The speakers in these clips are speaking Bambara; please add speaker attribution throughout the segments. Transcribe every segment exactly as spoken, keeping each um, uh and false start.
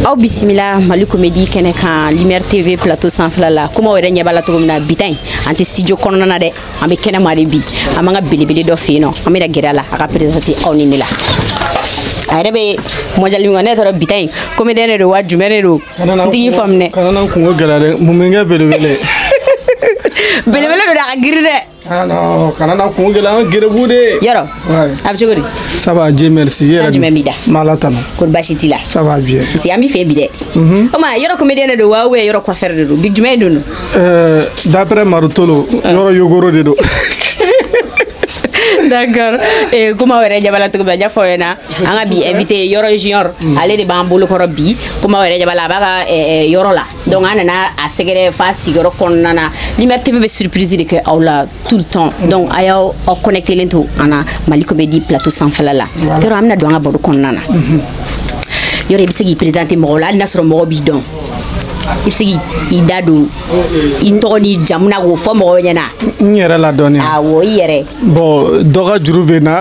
Speaker 1: Aw bisimila Mali Comédie kɛnɛ kan Lumière T V plateau sanfɛla la kuma wɛrɛ ɲɛ b'a la cogo min na bitan an tɛ studio kɔnɔna na dɛ an bɛ kɛnɛma de bi an b'an ka belebele dɔ fɛ yen nɔ an bɛna gɛrɛ a la a ka présenter aw ni ne la a yɛrɛ bɛ mondial min kɔnɔ ne taara bitan comédien de don wa jumɛn de don n tigi faamu dɛ
Speaker 2: kana na kungo gɛlɛya dɛ mun bɛ n kɛ belebele
Speaker 1: belebele don dɛ a ka girin dɛ
Speaker 2: ah non kana na kungo gɛlɛya an gɛrɛbu de
Speaker 1: yɔrɔ a bɛ cogo di
Speaker 2: ça va Dieu merci yɛrɛ
Speaker 1: jumɛn b'i da
Speaker 2: mala tano
Speaker 1: kori baasi t'i la
Speaker 2: ça va bien
Speaker 1: parce que an b'i fɛ bi dɛ o ma yɔrɔ comédien de don wa ou bien yɔrɔ coiffeur de don bi jumɛn don
Speaker 2: euh d'après Marutolo yɔrɔ yogoro de don
Speaker 1: d'accord et kuma wɛrɛ jabala tugu bɛ jafo yana an ka bi invité yɔrɔ junior ale de b'an bolo kɔrɔ bi kuma wɛrɛ jabala a b'a ka yɔrɔ la donc an nana a sɛgɛrɛ fa sigiyɔrɔ kɔnɔna na Lumière T V bɛ surprise de kɛ aw la tout le temps donc a y'aw aw connecté len to an na Mali Comédie plateau sanfɛla la yɔrɔ an bɛna don an ka baro kɔnɔna na yɔrɔ i bɛ se k'i présenter mɔgɔw la hali n'a sɔrɔ mɔgɔ b'i dɔn i bɛ se k'i da don i tɔgɔ ni jamu na k'o fɔ mɔgɔw ɲɛna
Speaker 2: n yɛrɛ la dɔɔnin
Speaker 1: awɔ i yɛrɛ
Speaker 2: bon dɔ ka juru bɛ n na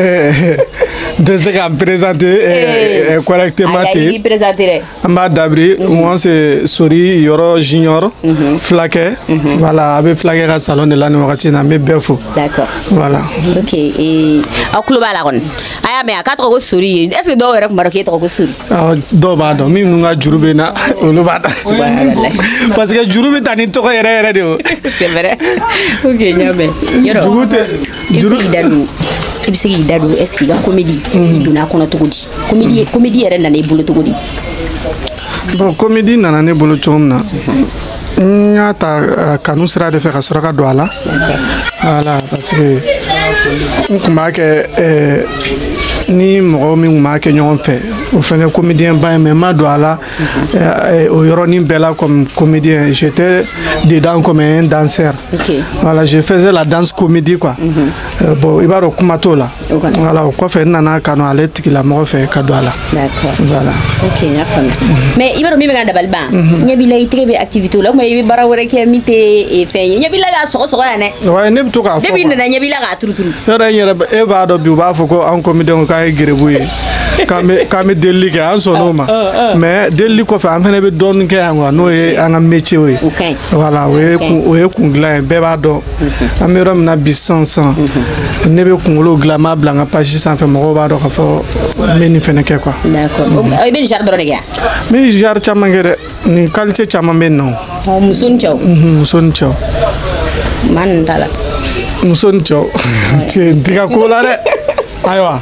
Speaker 2: n tɛ se ka n présenter correctement ten
Speaker 1: i présenter dɛ
Speaker 2: an b'a dabiri moi c'est Sori Yɔrɔ Junior Fulakɛ voilà a bɛ Fulakɛ ka salon de la nin wagati in na n bɛ bɛɛ fo
Speaker 1: d'accord
Speaker 2: voilà
Speaker 1: ok aw tulo b'a la kɔni a y'a mɛn a k'a tɔgɔ ko Sori est ce que dɔw yɛrɛ tun b'a dɔn k'e tɔgɔ ko Sori
Speaker 2: dɔw b'a dɔn minnu ka juru bɛ n na olu b'a dɔn parce que juru bɛ ta ni tɔgɔ yɛrɛ yɛrɛ de o
Speaker 1: c'est vrai ok n y'a mɛn yɔrɔ
Speaker 2: juru tɛ
Speaker 1: i bɛ se k'i da don i bɛ se k'i da don est ce que i ka comédie i donna a kɔnɔ cogo di comédie comédie yɛrɛ nana i bolo cogo di
Speaker 2: bon comédie nana ne bolo cogo min na n y'a ta kanu sira de fɛ ka sɔrɔ ka don a la voilà parce que n tun b'a kɛ ni mɔgɔ min tun b'a kɛ ɲɔgɔn fɛ o fɛnɛ comédien ba ye mais n ma don a la o yɔrɔnin bɛɛ la comme comédien j'étais dedans comme un danseur voilà je faisais la danse comédie quoi bon i b'a dɔn kuma t'o la voilà o kɔfɛ n nana kanu ale tigilamɔgɔ fɛ ka don a la
Speaker 1: d'accord
Speaker 2: voilà
Speaker 1: ok n y'a faamu mais i b'a dɔn min bɛ ka dabali ban ɲɛ b'i la i tɛgɛ bɛ activité la o tuma i bɛ baara wɛrɛ kɛ min tɛ fɛn ye ɲɛ b'i la k'a sɔgɔsɔgɔ yan dɛ
Speaker 2: ouais ne bɛ to k'a fɔ
Speaker 1: depuis nana ɲɛ b'i la k'a turuturu
Speaker 2: yɔrɔ n yɛrɛ e b'a dɔn bi u b'a fɔ ko an comédien k'an ye gɛrɛbu ye k'an bɛ delili kɛ an sɔnn'o ma mais delili kɔfɛ an fana bɛ dɔɔnin kɛ yan quoi n'o ye an ka métier ye voilà o ye o ye kun dilan ye bɛɛ b'a dɔn an bɛ yɔrɔ min na bi sisan sisan ne bɛ kunkolo dilan n b'a bila n ka page sanfɛ mɔgɔw b'a dɔn k'a fɔ n bɛ nin fana kɛ quoi.
Speaker 1: d'accord i bɛ nin genre dɔrɔn de kɛ yan.
Speaker 2: n bɛ genre caman kɛ dɛ nin qualité caman bɛ yen nɔ.
Speaker 1: muso ni cɛw.
Speaker 2: muso ni cɛw.
Speaker 1: maa ninnu t'a la.
Speaker 2: muso ni cɛw n tɛ ka ko la dɛ ayiwa.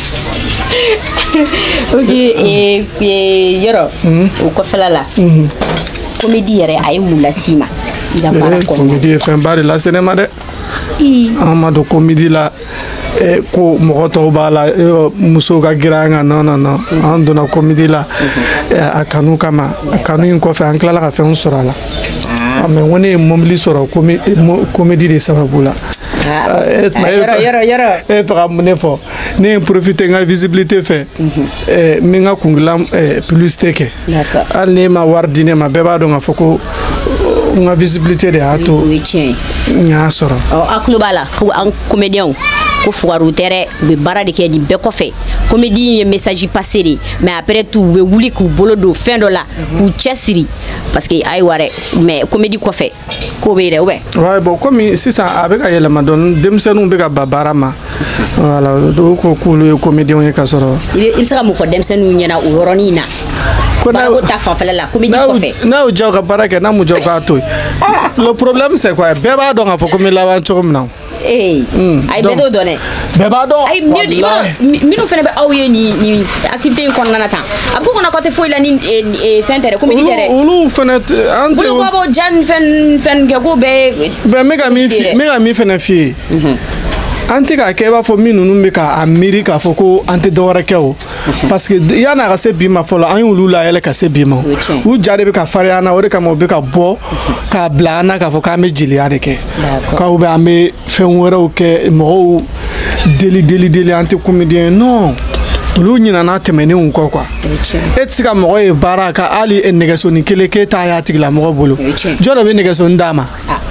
Speaker 1: ok yɔrɔ o kɔfɛla la comédie yɛrɛ a ye mun las'i ma i ka baara kɔnɔna na. comédie
Speaker 2: ye fɛnba de lase ne ma dɛ an ma don comédie la ko mɔgɔ tɔw b'a la musow ka girin an kan non non non an donna comédie la a kanu kama a kanu in kɔfɛ an tilala ka fɛnw sɔrɔ a la mais n ko ne ye mobili sɔrɔ comédie de sababu la. e fɛ ka mun ne fɔ ne ye profiter n ka visibilité fɛ n bɛ n ka kungilan publicité kɛ hali n'e ma wari di ne ma bɛɛ b'a dɔn k'a fɔ ko n ka visibilité de y'a to n y'a sɔrɔ.
Speaker 1: a tulo b'a la ko an comédien ko fugariw tɛ dɛ u bɛ baara de kɛ nin bɛɛ kɔfɛ comédie ye message passé de mais après tout u bɛ wuli k'u bolo don fɛn dɔ la k'u cɛsiri parce que ayiwa dɛ mais comédie kɔfɛ k'o bɛ yen dɛ ou bien.
Speaker 2: ouais bon komi sisan a bɛ ka yɛlɛma dɔɔni denmisɛnninw bɛ ka ban baara ma voilà dɔw ko k'olu ye comédien ye ka sɔrɔ. i
Speaker 1: bɛ se ka mun fɔ denmisɛnninw ɲɛna o yɔrɔnin na. baarako ta fanfɛla la comédie kɔfɛ.
Speaker 2: n'a y'u diya ka baara kɛ n'a m'u diya k'a to yen le problème c'est quoi bɛɛ b'a dɔn k'a fɔ ko n bɛ laban cogo min na.
Speaker 1: ee ayi bɛɛ t'o dɔn dɛ.
Speaker 2: bɛɛ b'a dɔn.
Speaker 1: ayi minnu fana bɛ aw ye nin nin activité in kɔnɔna na tan a b'u kɔnɔ k'aw tɛ foyi la ni fɛn tɛ dɛ comédie tɛ dɛ.
Speaker 2: olu fana an tɛ.
Speaker 1: bolo ko a b'o ja ni fɛn fɛn kɛ k'o bɛɛ.
Speaker 2: bɛn n bɛ ka min n bɛ ka min fana f'i ye. an tɛ k'a kɛ i b'a fɔ min ninnu bɛ k'a miiri k'a fɔ ko an tɛ dɔwɛrɛ kɛ o parce que yan'a ka se bi ma fɔlɔ an y'olu layɛlɛ ka se bi ma u ja de bɛ ka farinya an na o de kama u bɛ ka bɔ k'a bila an na k'a fɔ k'an bɛ jeliya de kɛ k'aw bɛ an bɛ fɛn wɛrɛw kɛ mɔgɔw deli deli deli an tɛ comédien non olu ɲinana tɛmɛnenw kɔ quoi e tɛ se ka mɔgɔ ye baara ka hali nɛgɛsoni kelen k'e t'a y'a tigilamɔgɔ bolo jɔn de bɛ nɛgɛsoni d'a ma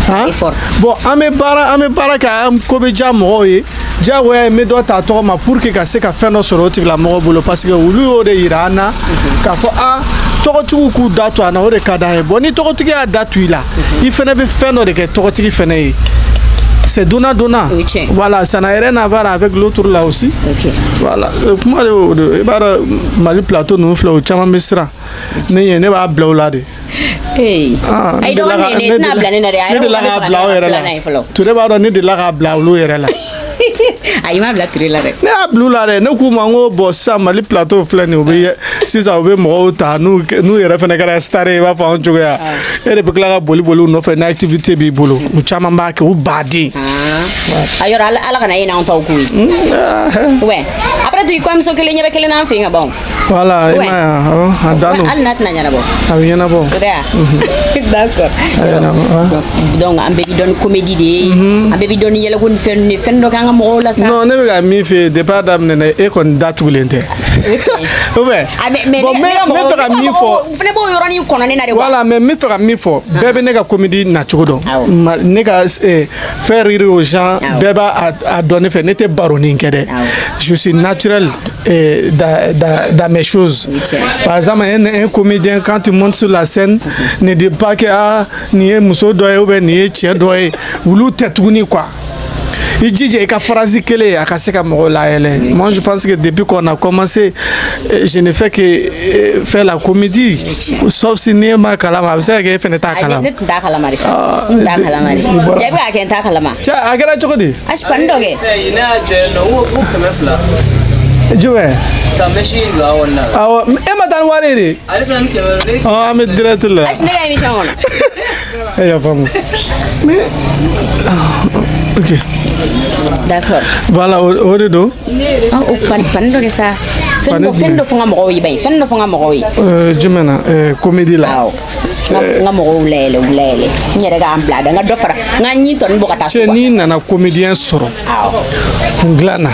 Speaker 1: effort.
Speaker 2: Bon, an bɛ baara an bɛ baara kɛ an ko bɛ diya mɔgɔw ye diyagoya ye n bɛ dɔ ta tɔgɔ ma pour que ka se ka fɛn dɔ sɔrɔ o tigilamɔgɔ bolo parce que olu y'o de yira an na k'a fɔ a tɔgɔtigiw k'u da to an na o de ka d'an ye bon ni tɔgɔtigi y'a da tu i la i fɛnɛ bɛ fɛn dɔ de kɛ tɔgɔtigi fɛnɛ ye. C'est donnant donnant.
Speaker 1: Oui,
Speaker 2: voilà, ça n'a rien à voir avec l'autre là aussi.
Speaker 1: Okay.
Speaker 2: Voilà. Comment le Mali plateau nous fait au Tchama Misra. Ne ne va blau là de.
Speaker 1: Hey.
Speaker 2: Ah.
Speaker 1: I don't know ne na blau ne na.
Speaker 2: Ne de la blau era là. Tu ne vas pas ne de la blau lo era là.
Speaker 1: Ayi ma blau tire la de.
Speaker 2: Ne a blau là de. Ne ku mango bossa Mali plateau fla ne obi si ça obi mo ta nous nous era fena kara star e va fa on joga. E de bekla ga boli boli no fe na activité bi bolo. U Tchama ba ke u badi.
Speaker 1: Ah. Ayora ala ala kana ina on taw kuyi. Ouais. Après tu comme so kele nyebe kele na finga bon.
Speaker 2: Voilà,
Speaker 1: ouais.
Speaker 2: Ah, dano.
Speaker 1: Al nat na nyana bon.
Speaker 2: Ah, yana bon.
Speaker 1: D'accord. Donc am be don comédie de, am be don yele gon fen ni fen do kanga mo la sa.
Speaker 2: Non, ne ga mi fe de pas dam ne e kon datu lente. Ouais.
Speaker 1: Mais
Speaker 2: bon, mais mais fera mi fo.
Speaker 1: Fele bo yoroni kono ne na de.
Speaker 2: Voilà, mais mi fera mi fo. Bébé ne ga comédie na chodo. Ne ga faire rire aux gens, bébé a donné fait n'était baronin kede. Je suis naturel et dans dans dans mes choses. Par exemple, un, un comédien quand tu montes sur la scène, ne dis pas que ah ni e muso doye ou bien ni e tchè doye ou l'ou tetouni quoi. Il dit que la phrase qu'elle est à casser comme moi je pense que depuis qu'on a commencé je ne fais que faire la comédie sauf si ni ma kalama vous savez que fait ta kalama
Speaker 1: ne ta kalama ça ta kalama jabi ka ken ta kalama
Speaker 2: cha agara chokodi
Speaker 1: ash pandoge
Speaker 3: ina je no wo bu kamefla
Speaker 2: juwe
Speaker 3: ta machine ga wonna
Speaker 2: aw e ma dan ware de
Speaker 3: ali plan ke
Speaker 2: ah me direct là
Speaker 1: ash ne ga émission on
Speaker 2: ya famu mais ok
Speaker 1: d'accord
Speaker 2: voilà au redo
Speaker 1: ah o pan pandoge ça fendo fendo fonga mo yi bay fendo fonga mo yi
Speaker 2: euh jumena euh comédie là
Speaker 1: nga mo lele lele nyere ga am blada nga dofara nga nyi ton bo kata
Speaker 2: so ni nana comédien soro
Speaker 1: ah
Speaker 2: nglana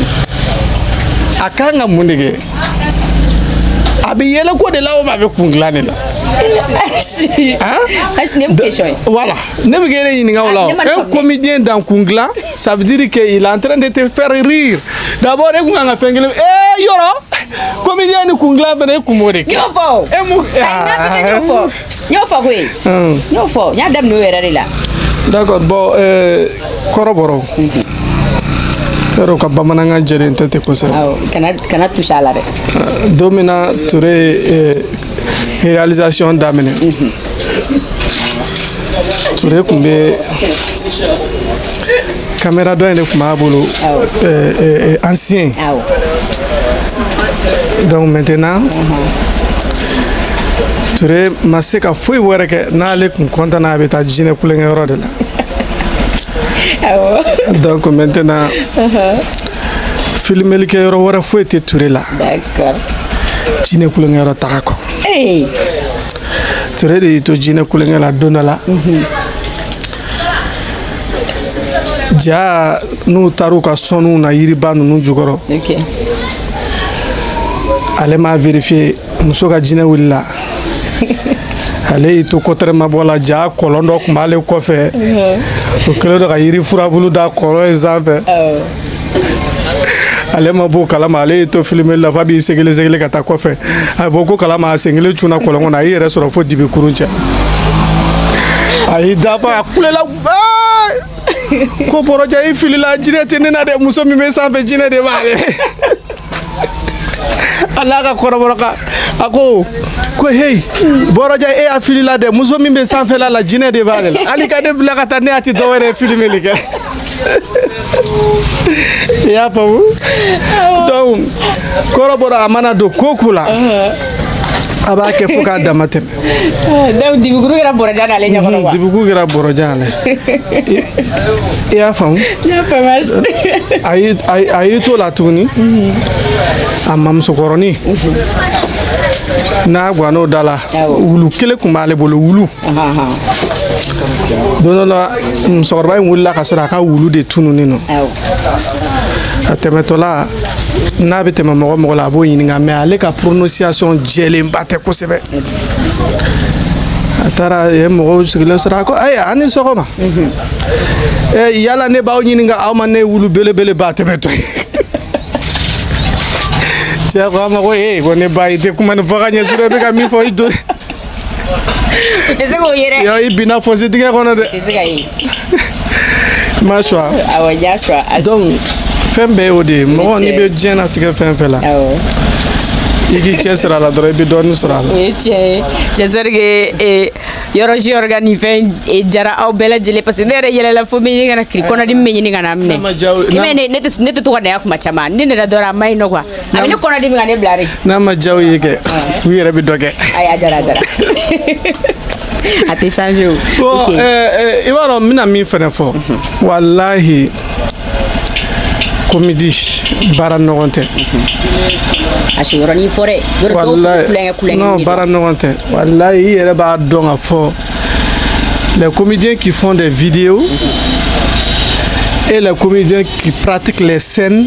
Speaker 2: akanga mundige abi yele ko de lawo ba be kunglane la
Speaker 1: hein ash nem question
Speaker 2: voilà ne be gene ni ngawla un comédien dans kungla ça veut dire que il est en train de te faire rire d'abord e kunga fengele eh yoro comédien ni kungla bene kumode
Speaker 1: yo fo
Speaker 2: e mu
Speaker 1: yo fo yo fo kwe yo fo nya dem no era la
Speaker 2: d'accord bon euh koroboro pero ka bamananga jere ntete ko sa
Speaker 1: kana kana toucha la rek
Speaker 2: domina touré réalisation d'amene touré kumbe caméra do ene kuma bolo euh ancien donc maintenant touré maseka foi wore ke na le kun kontana be ta jine kulenga yoro de la donc maintenant filmer ke yoro wora foi te touré là
Speaker 1: d'accord
Speaker 2: jine kulenga yoro takako
Speaker 1: eh
Speaker 2: touré de to jine kulenga la donala ja nu taru ka sonu na yiriba nu jugoro
Speaker 1: OK
Speaker 2: ale m'a vérifié muso ka jine willa ale to kotere mabola ja kolondo kumale kofe o kelo da yiri furabulu da kolo example ale mabo kalama ale to filmer la fabi segele segele kata kofe ay boko kalama segele chuna kolongo na yere soro fo dibe kuruncha ay dafa kulela ko poroja i filila jine tenena de muso mi me sanfe jine de bale alaka koroboroka ako ko hey boroja e afili la de muso mi be sanfe la la jine de bale ali ka de blaka tane ati dowere filmer li ke ya pawu donc korobora amana do kokula aba ke fuka damateme
Speaker 1: donc dibuguru gira boroja na le nyakoro wa
Speaker 2: dibuguru gira boroja le ya famu
Speaker 1: ya famas
Speaker 2: ay ay ay to la tuni amam sokoroni na gwano dala wulu kele kumale bolo wulu
Speaker 1: aha
Speaker 2: dono la sokorba wulla ka sura ka wulu de tunu nino atemetola na bete mamo mo la bo yininga me ale ka prononciation jele mbate ko sebe a taara ye mɔgɔw sigilen sɔrɔ a ko ayiwa a ni sɔgɔma yala ne b'aw ɲininka aw ma ne wulu belebele ba tɛmɛtɔ ye cɛ ko a ma ko ee ko ne ba i tɛ kuma ni fɔ ka ɲɛ surɔ i bɛ ka min fɔ i to yɔ i binna fosi tigɛ kɔnɔ dɛ ma choix donc fɛn bɛɛ y'o de ye mɔgɔ n'i bɛ diɲɛ latigɛ fɛn fɛn la i k'i cɛ sira la dɔrɔn i bɛ dɔɔnin sɔrɔ a la.
Speaker 1: o ye tiɲɛ ye j'espère que yɔrɔ si yɔrɔ ka nin fɛn jara aw bɛɛ lajɛlen parce que ne yɛrɛ yɛlɛla fo n bɛ ɲini ka na kiri kɔnɔdimi bɛ ɲini ka na minɛ i m'a ye ne tɛ ne tɛ to ka na yan kuma caman ni ne da dɔrɔn a ma ɲi nɔ quoi a bɛ ne kɔnɔdimi ka ne bila de.
Speaker 2: n'a ma diya u ye kɛ u yɛrɛ bɛ dɔ kɛ.
Speaker 1: ayi a jara a jara a tɛ changer o.
Speaker 2: bon i b'a dɔn n bɛna min fɛnɛ fɔ walahi comédie baara ɲɔgɔn tɛ.
Speaker 1: a si yɔrɔnin fɔ dɛ yɔrɔ dɔw fɔ kulonkɛ kulonkɛ
Speaker 2: non baara ɲɔgɔn tɛ walahi i yɛrɛ b'a dɔn ka fɔ les comédiens qui font des vidéos et les comédiens qui pratiquent les scènes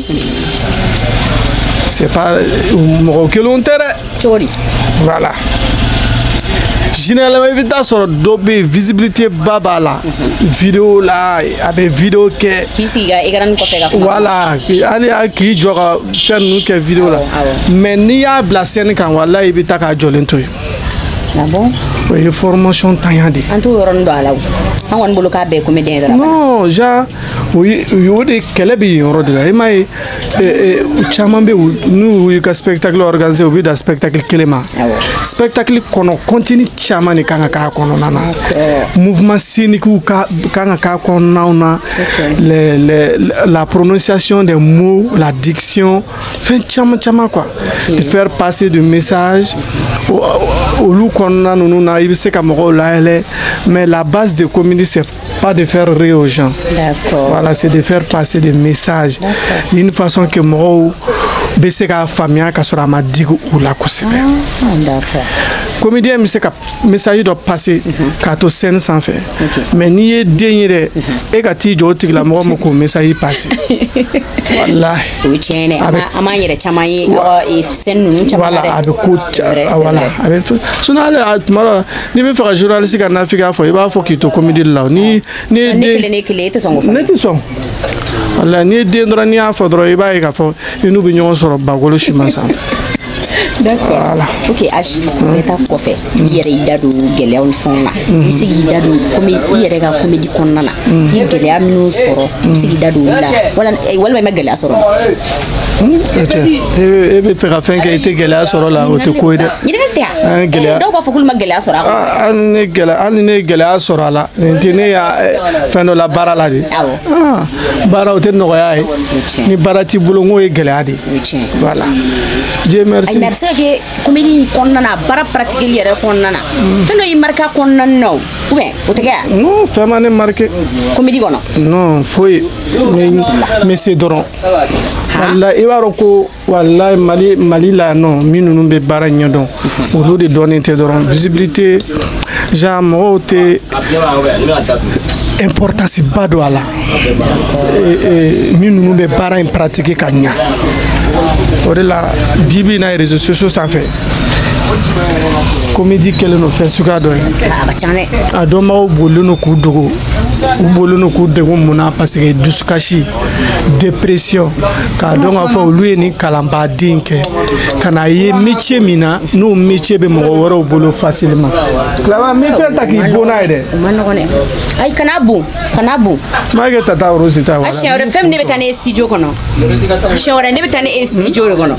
Speaker 2: c'est pas mɔgɔ kelenw tɛ dɛ.
Speaker 1: cogo di.
Speaker 2: voilà. généralement i bɛ taa sɔrɔ dɔ bɛ yen visibilité ba b'a la vidéo la a bɛ vidéo kɛ
Speaker 1: k'i sigi ka écran kɔfɛ ka kuma
Speaker 2: voilà hali k'i jɔ ka fɛn ninnu kɛ vidéo la mais n'i y'a bila scène kan walahi i bɛ taa k'a jɔlen to yen.
Speaker 1: ah bon.
Speaker 2: o ye formation tanya de.
Speaker 1: an t'o yɔrɔnin dɔn a la o an kɔni bolo k'a bɛɛ ye comédien ye dɔrɔn.
Speaker 2: non genre o ye o de kɛlɛ bɛ yen yɔrɔ de la i m'a ye caman bɛ yen n'u y'u ka spectacle organisé u bɛ dan spectacle kelen ma spectacle kɔnɔ contenu caman de kan ka k'a kɔnɔna na mouvement scénique kan ka k'a kɔnɔnaw na la prononciation des mots la diction fɛn caman caman quoi de faire passer de message olu kɔnɔna ninnu na i bɛ se ka mɔgɔw layɛlɛ mais la base de comédie c'est pas de faire rire aux gens. D'accord. Voilà, c'est de faire passer des messages d'une façon que mɔgɔw bɛ se k'a faamuya ka sɔrɔ a ma digi u la kosɛbɛ. D'accord. Comédien bɛ se ka message dɔ passer k'a to scène sanfɛ mais n'i ye den ye dɛ e ka t'i jɔ o tigilamɔgɔ ma k'o message passer. walahi. o ye tiɲɛ dɛ an b'an yɛrɛ caman ye scène ninnu caman na dɛ. voilà a bɛ ko voilà a bɛ sinon hali tuma dɔ la n'i bɛ fɛ ka journaliste ka nafigiya fɔ i b'a fɔ k'i to comédie de la ni ni ye den ne kelen ne kelen e tɛ sɔn k'o fɔ. ne tɛ sɔn. walahi n'i ye den dɔrɔn n'i y'a fɔ dɔrɔn i b'a ye k'a fɔ i n'u bɛ ɲɔgɔn sɔrɔ bakolo siman sanfɛ. d'accord. Voilà. Ok, Achi, n bɛ taa kɔfɛ i yɛrɛ y'i da don gɛlɛyaw ni fɛnw na i bɛ se k'i da don i yɛrɛ ka comédie kɔnɔna na i ye gɛlɛya minnu sɔrɔ i bɛ se k'i da don olu la walima i ma gɛlɛya sɔrɔ. e bɛ fɛ ka fɛn kɛ i tɛ gɛlɛya sɔrɔ la o tɛ ko ye dɛ. ɲininkali tɛ yan dɔw b'a fɔ k'olu ma gɛlɛya sɔrɔ a kɔnɔ. hali ni gɛlɛya hali ni ne ye gɛlɛya sɔrɔ a la nin tɛ ne y'a fɛn dɔ la baara la de. awɔ. baara o tɛ nɔgɔya ye ni baara t'i bolo n k'o ye gɛlɛya de ye. voilà. Dieu merci. a bɛ se ka kɛ comédie in kɔnɔna na baara pratiquer yɛrɛ kɔnɔna na fɛn dɔ y'i marqué a kɔnɔna na o ou bien o tɛ kɛ yan. non fɛn ma ne marqué. comédie kɔnɔ. non foyi mais c'est dɔrɔn. walahi i b'a dɔn ko walahi mali mali la yan nɔ min ninnu bɛ baara ɲɛdɔn olu de dɔnnen tɛ dɔrɔn visibilité genre mɔgɔw tɛ importance ba don a la min ninnu bɛ baara in pratiquer ka ɲa o de la bi bi in na réseaux sociaux sanfɛ comédie kɛlen don fɛn suguya dɔ ye a dɔnbagaw bolilen don k'u dogo u bolilen don k'u degun mun na parce que dusukasi dépression k'a dɔn k'a fɔ olu ye nin kalanbaden kɛ ka na ye métier min na n'o métier bɛ mɔgɔ wɛrɛw bolo facilement. Tilama n bɛ fɛn ta k'i bon n'a ye dɛ. o ma nɔgɔn dɛ ayi kana bon kana bon. m'a kɛ Tata Rose ta wala. a siɲɛ wɛrɛ fɛn min ne bɛ taa ne ye studio kɔnɔ siɲɛ wɛrɛ ne bɛ taa ne ye studio de kɔnɔ.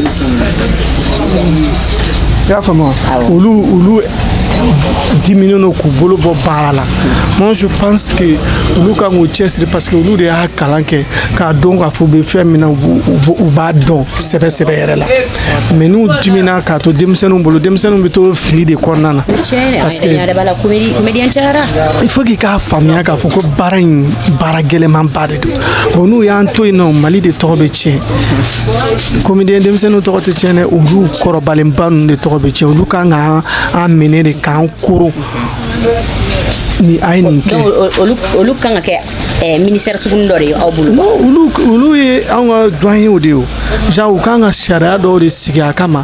Speaker 2: i y'a faamu wa olu olu diminuent don k'u bolo bɔ baara la. moi je pense que olu kan k'u cɛsiri parce que olu de y'a kalan kɛ k'a dɔn k'a fɔ u bɛ fɛn min na u b'a dɔn sɛbɛ sɛbɛ yɛrɛ la mais n'u dimina k'a to denmisɛnninw bolo denmisɛnninw bɛ to fili de kɔnɔna na. parce que il faut k'i k'a faamuya k'a fɔ ko baara in baara gɛlɛnmanba de don bon n'u y'an to yen nɔ Mali de tɔgɔ bɛ tiɲɛ comédien denmisɛnninw tɔgɔ tɛ tiɲɛ dɛ olu kɔrɔbalenba ninnu de tɔgɔ bɛ tiɲɛ olu kan ka an minɛ de k'an koron ni a ye nin kɛ. olu kan ka kɛ ministère sugunin dɔ de ye aw bolo. non olu olu ye anw ka doyen de ye o genre u kan ka sariya dɔw de sigi a kama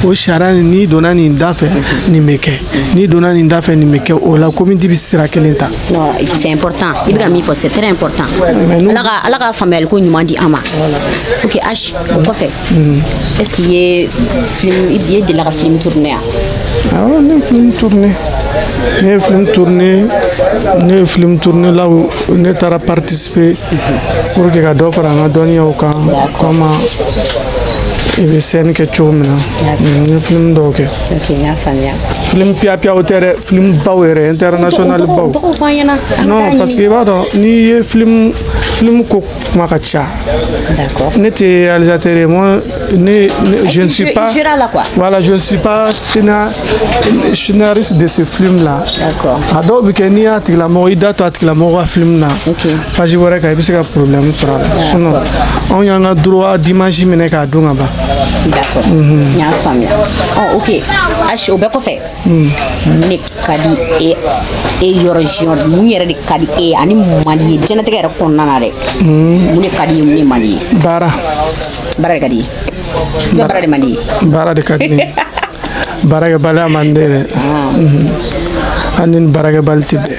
Speaker 2: o sariya ni donna nin da fɛ nin bɛ kɛ ni donna nin da fɛ nin bɛ kɛ o la communauté bɛ sira kelen ta.
Speaker 1: Non, c'est important. I bɛ ka min fɔ c'est très important. Ala ka ala ka faamuyali ko ɲuman di an ma. Ok H o kɔfɛ est-ce qu'il y a film i ye delila ka film tourner yan?
Speaker 2: Awɔ ne ye film tourner ne ye film tourner ne ye film tourner là où ne taara participer pour que ka dɔ fara an ka dɔnniyaw kan comment i bɛ scène kɛ cogo min na n ye film dɔw kɛ.
Speaker 1: Ok n y'a faamuya.
Speaker 2: Film piyapiyaw tɛ dɛ film baw yɛrɛ international baw.
Speaker 1: Tɔgɔ fɔ an ɲɛna.
Speaker 2: Non parce que i b'a dɔn n'i ye film film ko kuma ka ca.
Speaker 1: D'accord.
Speaker 2: Ne tɛ réalisateur ye moi ne je ne suis pas voilà je ne suis pas scénariste de ce film là.
Speaker 1: D'accord.
Speaker 2: A dɔw bɛ kɛ n'i y'a tigilamɔgɔ i da to a tigilamɔgɔ ka film na page wɛrɛ kan i bɛ se ka problème sɔrɔ a la sinon anw y'an ka droit d'image minɛ k'a dun ka ban.
Speaker 1: D'accord. N y'a faamuya. Oh ok H o bɛɛ kɔfɛ mun de ka di e e yɔrɔ jiyɔn mun yɛrɛ de ka di e ani mun man di ye diɲɛlatigɛ yɛrɛ kɔnɔna na dɛ mun de ka di ye mun de man di ye.
Speaker 2: Baara.
Speaker 1: Baara de ka di ye. I ka baara de man di ye.
Speaker 2: Baara de ka di ne baarakɛbaliya man di dɛ ani ni baarakɛbali tɛ bɛn.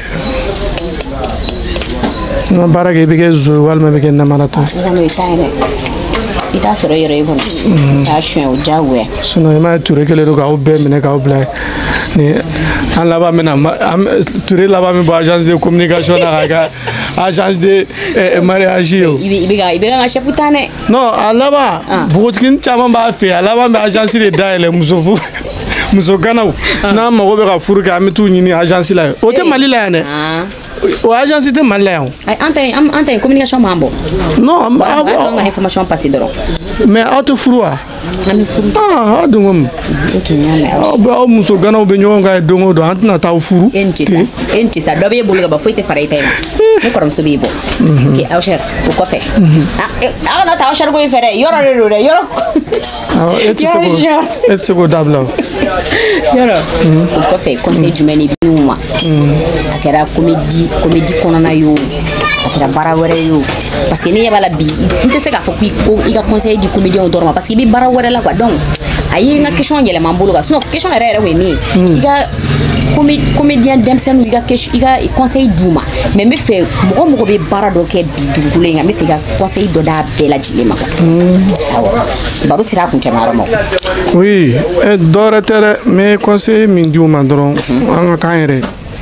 Speaker 2: N ka baara kɛ i bɛ kɛ zo ye walima i bɛ kɛ namaratɔ ye.
Speaker 1: Sisan o ye tan ye dɛ. I t'a sɔrɔ yɔrɔ i kɔnɔ k'a suyɛn o diyagoya.
Speaker 2: Sinon i m'a ye Ture kɛlen don k'aw bɛɛ minɛ k'aw bila ni an laban bɛna Ture laban bɛ bɔ agence de communication na ka kɛ agence de mariage ye o.
Speaker 1: I bɛ ka i bɛ ka n ka chef tan dɛ.
Speaker 2: Non a laban npogotigini caman b'a fɛ yen a laban bɛ agence de dayɛlɛ muso furu muso ganaw n'an mago bɛ ka furu kɛ an bɛ t'u ɲini agence la yen o tɛ Mali la yan dɛ. O agence tɛ Mali la yan o.
Speaker 1: An ta in an ta in communication b'an bɔ.
Speaker 2: Non
Speaker 1: an b'a ka information passer dɔrɔn.
Speaker 2: Mais aw tɛ furu wa?
Speaker 1: An bɛ furu.
Speaker 2: Ah aw dun ko mun? Aw bɛ aw muso ganaw bɛ ɲɔgɔn kan don o don an tɛna taa furu.
Speaker 1: E ni tɛ sa e ni tɛ sa dɔ b'e bolo ka ban foyi tɛ fara i ta in kan. Ne kɔrɔmuso b'i bɔ. Ok aw cher o kɔfɛ. Aw kana taa aw cher ko in fɛ dɛ yɔrɔ de don dɛ yɔrɔ.
Speaker 2: Awɔ e tɛ se k'o e tɛ se k'o dabila o.
Speaker 1: Yɔrɔ o kɔfɛ conseil jumɛn de b'i ma? A kɛra comédie comédie kɔnɔna ye o a kɛra baara wɛrɛ ye o parce que ne ɲɛ b'a la bi n tɛ se k'a fɔ ko i ka conseil di comédien dɔrɔn ma parce que i bɛ baara wɛrɛ la quoi donc a ye n ka question yɛlɛma n bolo kan sinon question yɛrɛ yɛrɛ o ye min ye i ka comédien denmisɛnninw i ka i ka conseil d'u ma mais n bɛ fɛ mɔgɔ o mɔgɔ bɛ baara dɔ kɛ bi dugukolo in kan n bɛ fɛ i ka conseil dɔ d'a bɛɛ lajɛlen ma quoi awɔ baro sera a kuncɛ ma yɔrɔ ma.
Speaker 2: Oui dɔwɛrɛ tɛ dɛ n bɛ conseil min di u ma dɔrɔn an ka k'an yɛrɛ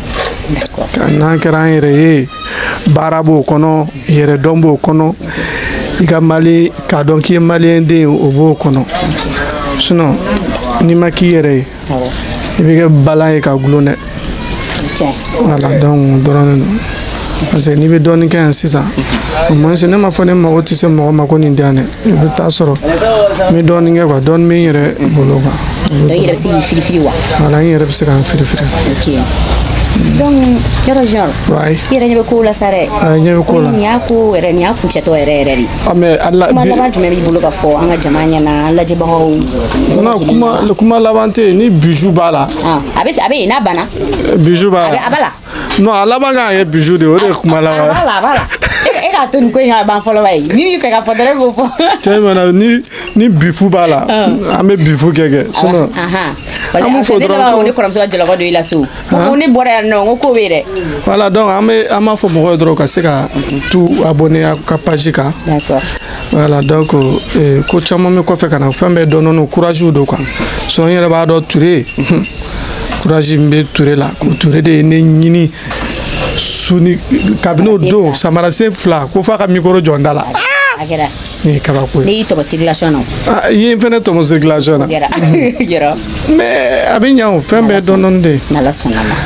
Speaker 2: ye. N'an kɛra an yɛrɛ ye baara b'o kɔnɔ yɛrɛ dɔn b'o kɔnɔ i ka Mali k'a dɔn k'i ye maliyɛn den o b'o kɔnɔ sinon n'i ma k'i yɛrɛ ye i bɛ kɛ bala ye ka gulon dɛ. Voilà donc dɔrɔn de don parce que n'i bɛ dɔɔnin kɛ yan sisan au moins ne m'a fɔ ne mago tɛ se mɔgɔ ma ko nin tɛ yan dɛ i bɛ taa sɔrɔ n bɛ dɔɔnin kɛ quoi dɔɔnin bɛ n yɛrɛ bolo quoi.
Speaker 1: Donc i yɛrɛ bɛ se k'i firifiri wa?
Speaker 2: Voilà n yɛrɛ bɛ se ka n firifiri.
Speaker 1: Ok. Donc yɔrɔ genre i yɛrɛ ɲɛ bɛ kow la sa dɛ.
Speaker 2: Ɲɛ bɛ kow la.
Speaker 1: Nin y'a ko yɛrɛ nin y'a kuncɛtɔ yɛrɛ yɛrɛ de.
Speaker 2: Mais ala
Speaker 1: kuma laban jumɛn b'i bolo ka fɔ an ka jama ɲɛna an lajɛbagaw.
Speaker 2: Non kuma kuma laban tɛ yen ni bijou b'a la.
Speaker 1: A bɛ a bɛ yen n'a banna.
Speaker 2: Bijou b'a la.
Speaker 1: A b'a la.
Speaker 2: Non a laban kan ka kɛ bijou de o de ye kuma laban.
Speaker 1: A b'a la a b'a la. E k'a to nin ko in ka ban fɔlɔ ba ye min b'i fɛ ka fɔ dɔrɔn k'o fɔ.
Speaker 2: Cɛ mana ni ni bifu b'a la an bɛ bifu kɛ kɛ sinon.
Speaker 1: An b'u fɔ dɔrɔn ko ne kɔrɔmuso ka jalakɔ don i la so ko ne bɔra yan nɔ n ko k'o bɛ yen dɛ.
Speaker 2: Voilà donc an bɛ an b'a fɔ mɔgɔw ye dɔrɔn ka se ka tu abonné a ka page kan.
Speaker 1: D'accord.
Speaker 2: Voilà donc ko caman bɛ kɔfɛ ka na fɛn bɛɛ dɔn dɔn courage don quoi so n yɛrɛ b'a dɔn Ture courage min bɛ Ture la ko Ture de ye ne ɲini suni kabini o don samarasen fila ko f'a ka micro jɔ n da la.
Speaker 1: A kɛra.
Speaker 2: Ne ye kabako ye.
Speaker 1: Ne y'i tɔmɔ circulation na.
Speaker 2: Ah i ye n fɛnɛ tɔmɔ circulation na.
Speaker 1: Kɛra yɔrɔ.
Speaker 2: Mais a bɛ ɲɛ o fɛn bɛɛ dɔn dɔn de.
Speaker 1: N'Ala sɔnna ma.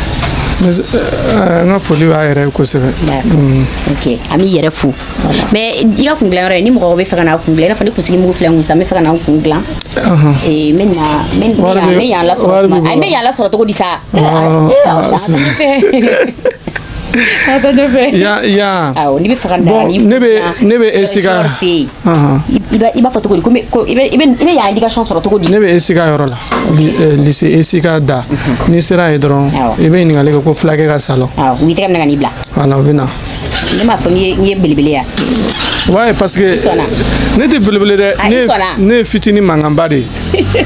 Speaker 2: N ka foli b'a yɛrɛ ye kosɛbɛ.
Speaker 1: Ok an b'i yɛrɛ fo mais i ka kun dilan yɔrɔ ye ni mɔgɔ bɛ fɛ ka na kun dilan i n'a fɔ ni kunsigi mugu filɛ Musa n bɛ fɛ ka na n kun dilan. Ee n bɛ na n bɛ yan lasɔrɔ n bɛ yan lasɔrɔ cogo di sa.
Speaker 2: Ya ya.
Speaker 1: Awɔ n'i bɛ fɛ ka na
Speaker 2: bon ne bɛ ne bɛ Esika
Speaker 1: i b'a fɔ cogo di ko i bɛ i bɛ yan indication sɔrɔ cogo di.
Speaker 2: Ne bɛ Esika yɔrɔ la lycée Esika da n'i sera yen dɔrɔn i bɛ ɲininkali kɛ ko fulakɛ ka salon.
Speaker 1: Awɔ u b'i tɛgɛ minɛ ka n'i bila.
Speaker 2: Voilà u bɛ na.
Speaker 1: Ne m'a fɔ n ye belebele ya.
Speaker 2: Ouais parce que ne tɛ belebele dɛ ne ye fitinin mankanba de ye.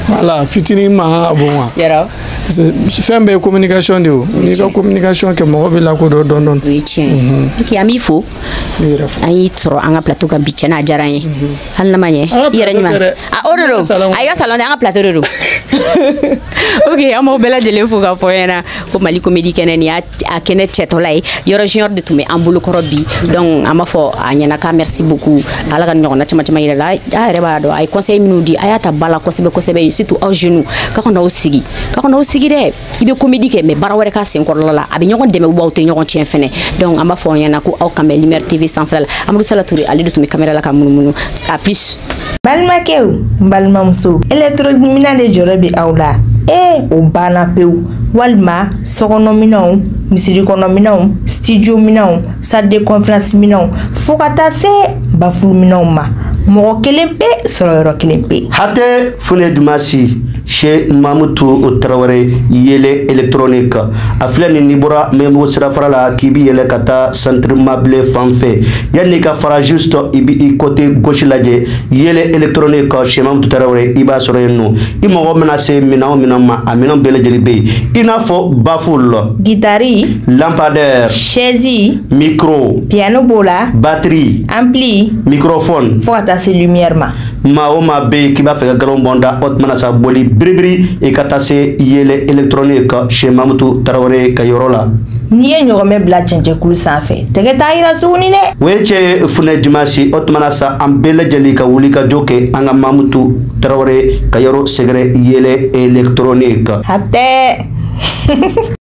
Speaker 2: Voilà, fitini ma bon wa.
Speaker 1: Yara.
Speaker 2: Fɛn bɛɛ ye communication de o. N'i ka communication kɛ mɔgɔ bɛ lakodɔn dɔɔni dɔɔni.
Speaker 1: O ye tiɲɛ ye. Ok, an b'i fo. An y'i sɔrɔ an ka plateau kan bi tiɲɛ na a diyara an ye. Hali n'a ma ɲɛ. I yɛrɛ ɲuman. Ah, o de don. A y'i ka salon de an ka plateau de don. Ok, an b'aw bɛɛ lajɛlen fo k'a fɔ aw ɲɛna ko Mali Comédie kɛnɛ nin y'a kɛnɛ cɛtɔla ye. Yɔrɔ junior de tun bɛ an bolokɔrɔ bi. Donc an b'a fɔ a ɲɛna k'a merci beaucoup. Ala ka ɲɔgɔnna caman caman yɛrɛ la. A yɛrɛ b'a dɔn a ye conseil minnu di a y'a ta ba la kosɛbɛ kosɛbɛ surtout aw jeunes k'a kɔnɔ aw sigi k'a kɔnɔ aw sigi dɛ i bɛ comédie kɛ mais baara wɛrɛ k'a senkɔrɔla la a bɛ ɲɔgɔn dɛmɛ ou aw tɛ ɲɔgɔn tiɲɛ fɛnɛ donc an b'a fɔ aw ɲɛna ko aw kan bɛ Lumière T V sanfɛla la Amadou Sala Touré ale de tun bɛ caméra la ka munumunu à plus.
Speaker 4: Balimakɛw n balimamuso électronique de jɔyɔrɔ bɛ aw la ee o banna pewu walima sokɔnɔminɛnw misiri kɔnɔminɛnw studio minɛnw salle de conférence minɛnw fo ka taa se bafuluminɛnw ma mɔgɔ kelen pe sɔrɔyɔrɔ kelen pe.
Speaker 5: Hatɛ Fune Dumasi chez Mamutu Traoré yele électronique a filɛ nin n'i bɔra Membo sirafara la k'i bi yɛlɛ ka taa centre Mable fan fɛ yanni ka fara juste i bi i côté gauche lajɛ yele électronique chez Mamutu Traoré i b'a sɔrɔ yen nɔ i mɔgɔ mana se minɛn o minɛn ma a minɛn bɛɛ lajɛlen bɛ yen i n'a fɔ baffle guitare lampadaire chaise micro piano b'o la batterie ampli microphone fo ka taa se lumière ma maa o maa bɛ yen k'i b'a fɛ ka galon bɔnda o tumana sa boli biribiri i ka taa se yele électronique chez Mamutu Traoré ka yɔrɔ la n'i ye ɲɔgɔnmɛ bila cɛncɛnkulu sanfɛ tɛgɛ t'a yira tuguni dɛ o ye cɛ ye Fune Dumasi o tumana sa an bɛɛ lajɛlen ka wuli ka jɔ kɛ an ka Mamutu Traoré ka yɔrɔ sɛgɛrɛ yele électronique hatɛ